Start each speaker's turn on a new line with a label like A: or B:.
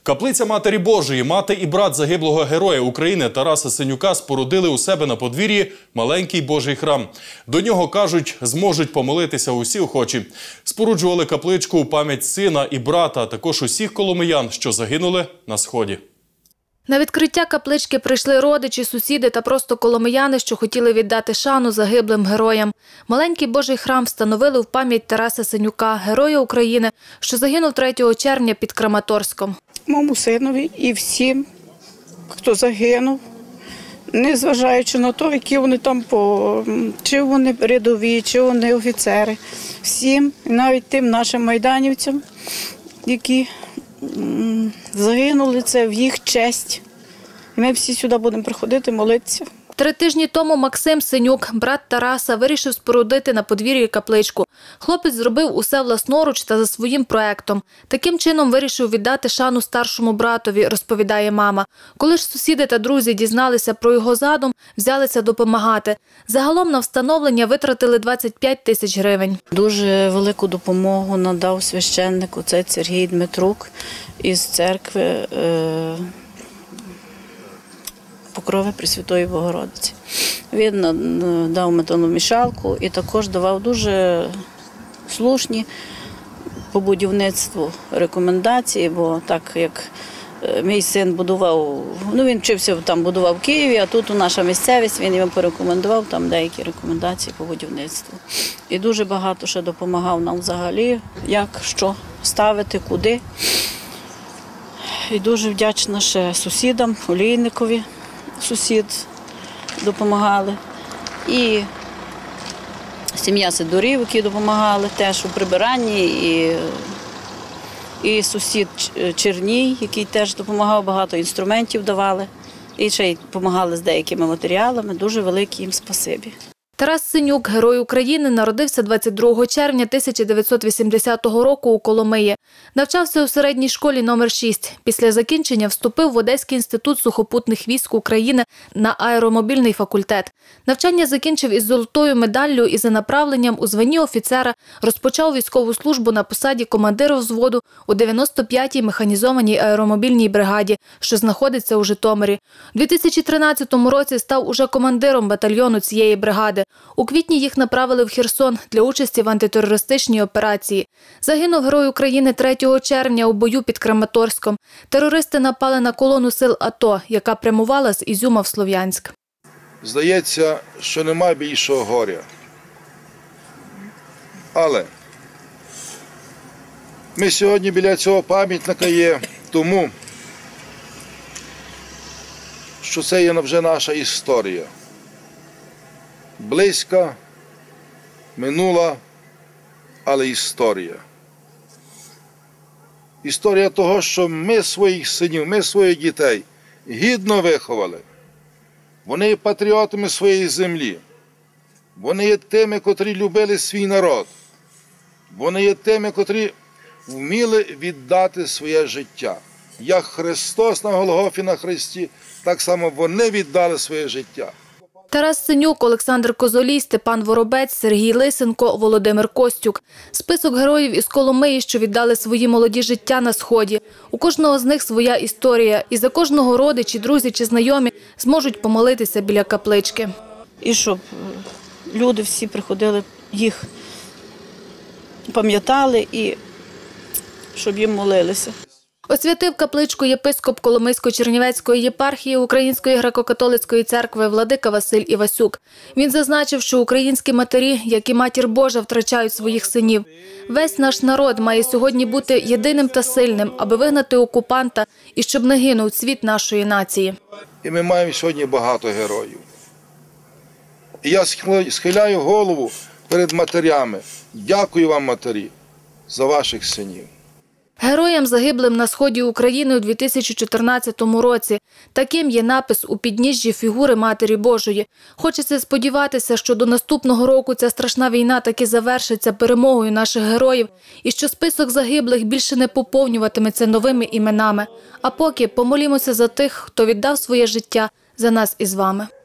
A: Каплиця Матері Божої, мати і брат загиблого героя України Тараса Синюка спорудили у себе на подвір'ї маленький Божий храм. До нього, кажуть, зможуть помолитися усі охочі. Споруджували капличку у пам'ять сина і брата, а також усіх коломиян, що загинули на Сході.
B: На відкриття каплички прийшли родичі, сусіди та просто коломияни, що хотіли віддати шану загиблим героям. Маленький Божий храм встановили в пам'ять Тараса Синюка, героя України, що загинув 3 червня під Краматорськом.
C: Моєму синові і всім, хто загинув, незважаючи на те, які вони там, чи вони рядові, чи вони офіцери, всім, навіть тим нашим майданівцям, які загинули, це в їх честь. І ми всі сюди будемо приходити, молитися.
B: 3 тижні тому Максим Синюк, брат Тараса, вирішив спорудити на подвір'ї капличку. Хлопець зробив усе власноруч та за своїм проектом. Таким чином вирішив віддати шану старшому братові, розповідає мама. Коли ж сусіди та друзі дізналися про його задум, взялися допомагати. Загалом на встановлення витратили 25 тисяч гривень.
C: Дуже велику допомогу надав священник отець Сергій Дмитрук із церкви Покрови Пресвятої Богородиці. Він дав металомішалку і також давав дуже слушні по будівництву рекомендації, бо так як мій син будував, він вчився там, будував в Києві, а тут у наша місцевість, він йому порекомендував там деякі рекомендації по будівництву. І дуже багато ще допомагав нам взагалі, як, що ставити, куди. І дуже вдячна ще сусідам, Олійникові. Сусід допомагали, і сім'я Сидорів, які допомагали теж у прибиранні, і сусід Черній, який теж допомагав, багато інструментів давали, і ще й допомагали з деякими матеріалами. Дуже велике їм спасибі.
B: Тарас Синюк, герой України, народився 22 червня 1980 року у Коломиї. Навчався у середній школі номер 6. Після закінчення вступив в Одеський інститут сухопутних військ України на аеромобільний факультет. Навчання закінчив із золотою медаллю і за направленням у званні офіцера розпочав військову службу на посаді командира взводу у 95-й механізованій аеромобільній бригаді, що знаходиться у Житомирі. У 2013 році став уже командиром батальйону цієї бригади. У квітні їх направили в Херсон для участі в антитерористичній операції. Загинув герой України 3 червня у бою під Краматорськом. Терористи напали на колону сил АТО, яка прямувала з Ізюма в Слов'янськ.
D: Здається, що нема більшого горя. Але ми сьогодні біля цього пам'ятника є тому, що це є вже наша історія. Близька, минула, але історія. Історія того, що ми своїх синів, ми своїх дітей гідно виховали. Вони є патріотами своєї землі. Вони є тими, котрі любили свій народ. Вони є тими, котрі вміли віддати своє життя. Як Христос на Голгофі на хресті, так само вони віддали своє життя.
B: Тарас Синюк, Олександр Козолій, Степан Воробець, Сергій Лисенко, Володимир Костюк. Список героїв із Коломиї, що віддали свої молоді життя на Сході. У кожного з них своя історія. І за кожного родичі, друзі чи знайомі зможуть помолитися біля каплички.
C: І щоб люди всі приходили, їх пам'ятали і щоб їм молилися.
B: Освятив капличку єпископ Коломийсько-Чернівецької єпархії Української греко-католицької церкви владика Василь Івасюк. Він зазначив, що українські матері, як і Матір Божа, втрачають своїх синів. Весь наш народ має сьогодні бути єдиним та сильним, аби вигнати окупанта і щоб не гинув цвіт нашої нації.
D: І ми маємо сьогодні багато героїв. І я схиляю голову перед матерями. Дякую вам, матері, за ваших синів.
B: Героям, загиблим на Сході України у 2014 році. Таким є напис у підніжжі фігури Матері Божої. Хочеться сподіватися, що до наступного року ця страшна війна таки завершиться перемогою наших героїв і що список загиблих більше не поповнюватиметься новими іменами. А поки помолімося за тих, хто віддав своє життя за нас із вами.